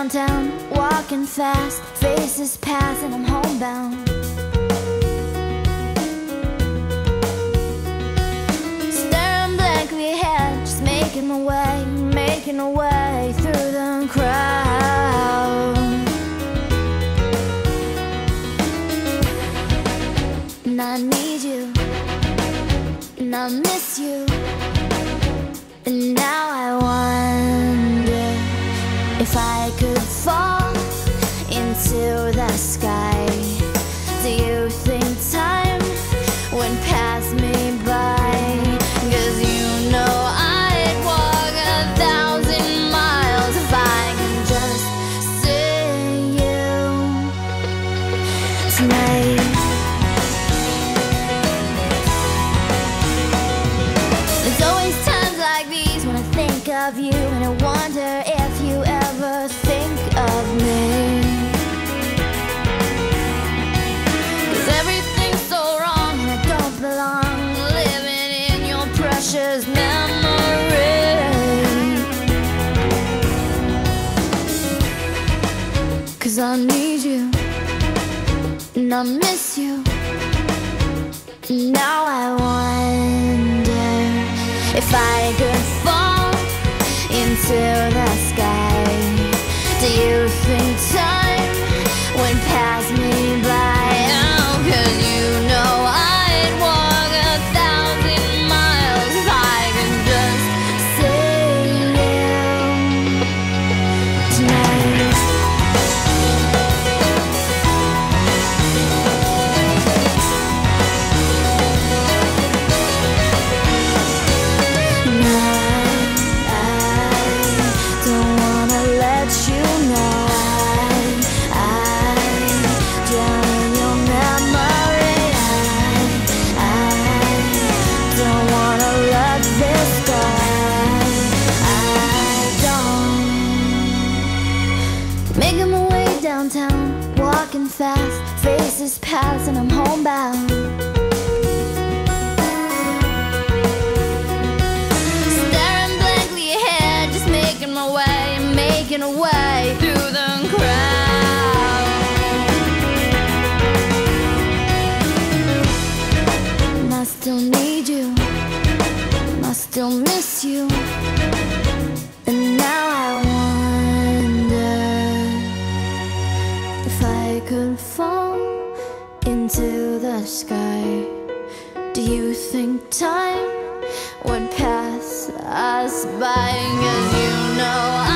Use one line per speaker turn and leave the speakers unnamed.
downtown, walking fast, faces pass and I'm homebound. Staring blankly ahead, just making my way through the crowd. And I need you, and I miss you, and now I wonder if I could fall into the sky. Do you think time would pass me by? 'Cause you know I'd walk 1,000 miles if I could just see you tonight. There's always times like these when I think of you, and I wonder if you ever think of me. 'Cause everything's so wrong and I don't belong, living in your precious memory. 'Cause I need you, and I miss you, and now I wonder if I could fall into the sky. Do you think time would pass me by? Oh, 'cause you know I'd walk 1,000 miles if I could just see you tonight. Making my way downtown, walking fast, faces pass and I'm homebound. Staring blankly ahead, just making my way through the crowd. And I still need you, and I still miss you, and now I wonder if I could fall into the sky. Do you think time would pass us by? 'Cause you know